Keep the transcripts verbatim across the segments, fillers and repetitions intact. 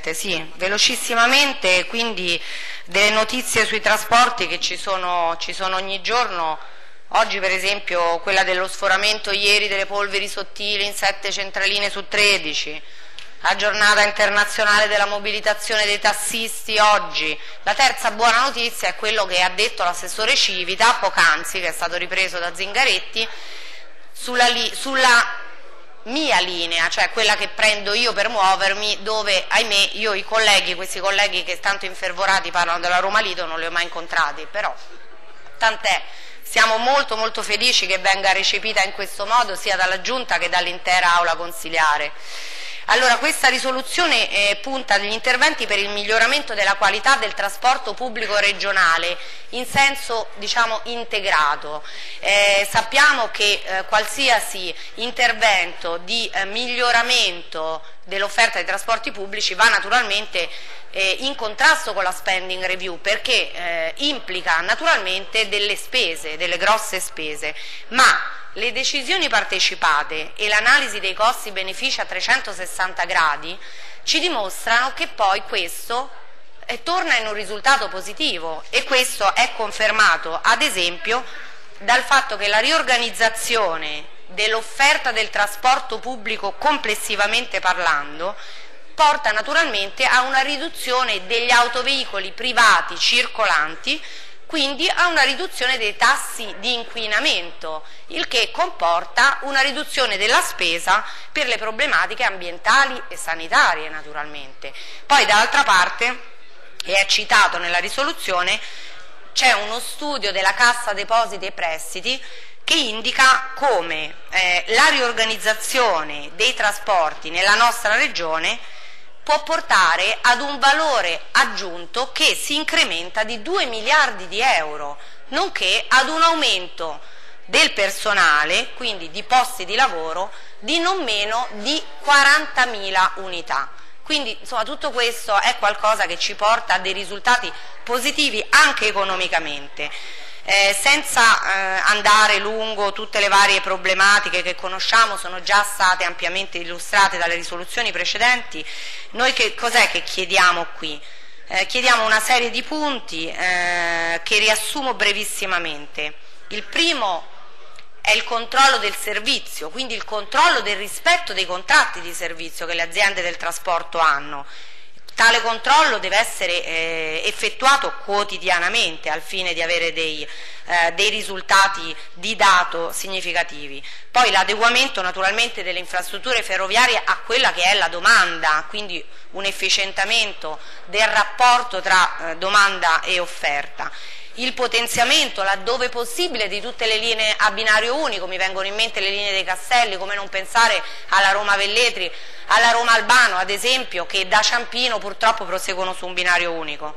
Presidente, sì, velocissimamente, quindi delle notizie sui trasporti che ci sono, ci sono ogni giorno. Oggi per esempio quella dello sforamento ieri delle polveri sottili in sette centraline su tredici, la giornata internazionale della mobilitazione dei tassisti oggi. La terza buona notizia è quello che ha detto l'assessore Civita poc'anzi, che è stato ripreso da Zingaretti, sulla, li, sulla mia linea, cioè quella che prendo io per muovermi, dove ahimè io i colleghi, questi colleghi che tanto infervorati parlano della Roma Lido, non li ho mai incontrati, però tant'è. Siamo molto molto felici che venga recepita in questo modo sia dalla Giunta che dall'intera Aula consiliare. Allora, questa risoluzione eh, punta agli interventi per il miglioramento della qualità del trasporto pubblico regionale in senso, diciamo, integrato. Eh, sappiamo che eh, qualsiasi intervento di eh, miglioramento dell'offerta dei trasporti pubblici va naturalmente eh, in contrasto con la spending review, perché eh, implica naturalmente delle spese, delle grosse spese, ma le decisioni partecipate e l'analisi dei costi-benefici a trecentosessanta gradi ci dimostrano che poi questo eh, torna in un risultato positivo, e questo è confermato ad esempio dal fatto che la riorganizzazione dell'offerta del trasporto pubblico complessivamente parlando porta naturalmente a una riduzione degli autoveicoli privati circolanti, quindi a una riduzione dei tassi di inquinamento, il che comporta una riduzione della spesa per le problematiche ambientali e sanitarie naturalmente. Poi dall'altra parte, e è citato nella risoluzione, c'è uno studio della Cassa Depositi e Prestiti che indica come eh, la riorganizzazione dei trasporti nella nostra regione può portare ad un valore aggiunto che si incrementa di due miliardi di euro, nonché ad un aumento del personale, quindi di posti di lavoro, di non meno di quarantamila unità. Quindi insomma tutto questo è qualcosa che ci porta a dei risultati positivi anche economicamente. Eh, senza eh, andare lungo tutte le varie problematiche che conosciamo, sono già state ampiamente illustrate dalle risoluzioni precedenti, noi che cos'è che chiediamo qui? Eh, chiediamo una serie di punti eh, che riassumo brevissimamente. Il primo è il controllo del servizio, quindi il controllo del rispetto dei contratti di servizio che le aziende del trasporto hanno. Tale controllo deve essere eh, effettuato quotidianamente al fine di avere dei, eh, dei risultati di dato significativi. Poi l'adeguamento naturalmente delle infrastrutture ferroviarie a quella che è la domanda, quindi un efficientamento del rapporto tra eh, domanda e offerta. Il potenziamento, laddove possibile, di tutte le linee a binario unico, mi vengono in mente le linee dei Castelli, come non pensare alla Roma-Velletri, alla Roma-Albano ad esempio, che da Ciampino purtroppo proseguono su un binario unico.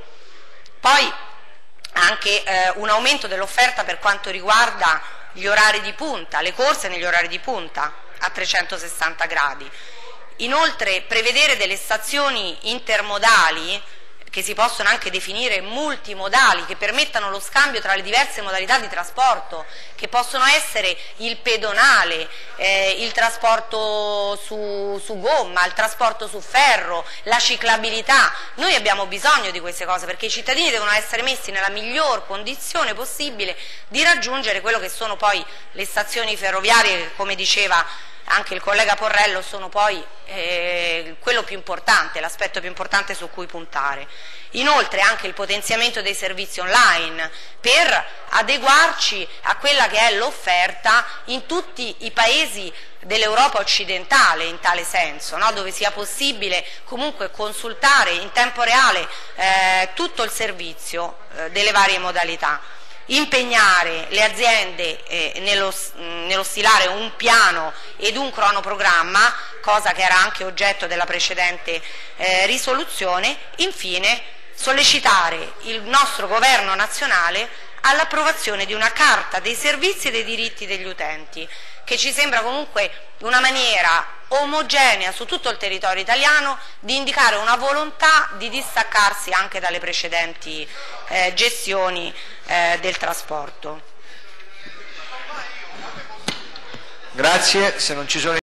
Poi anche eh, un aumento dell'offerta per quanto riguarda gli orari di punta, le corse negli orari di punta a trecentosessanta gradi. Inoltre prevedere delle stazioni intermodali che si possono anche definire multimodali, che permettano lo scambio tra le diverse modalità di trasporto, che possono essere il pedonale, eh, il trasporto su, su gomma, il trasporto su ferro, la ciclabilità. Noi abbiamo bisogno di queste cose perché i cittadini devono essere messi nella miglior condizione possibile di raggiungere quello che sono poi le stazioni ferroviarie, che, come diceva anche il collega Porrello, sono poi eh, quello più importante, l'aspetto più importante su cui puntare. Inoltre anche il potenziamento dei servizi online per adeguarci a quella che è l'offerta in tutti i paesi dell'Europa occidentale, in tale senso, no? Dove sia possibile comunque consultare in tempo reale eh, tutto il servizio eh, delle varie modalità. Impegnare le aziende eh, nello, nello stilare un piano ed un cronoprogramma, cosa che era anche oggetto della precedente eh, risoluzione. Infine sollecitare il nostro governo nazionale all'approvazione di una carta dei servizi e dei diritti degli utenti, che ci sembra comunque una maniera omogenea su tutto il territorio italiano di indicare una volontà di distaccarsi anche dalle precedenti eh, gestioni eh, del trasporto. Grazie, se non ci sono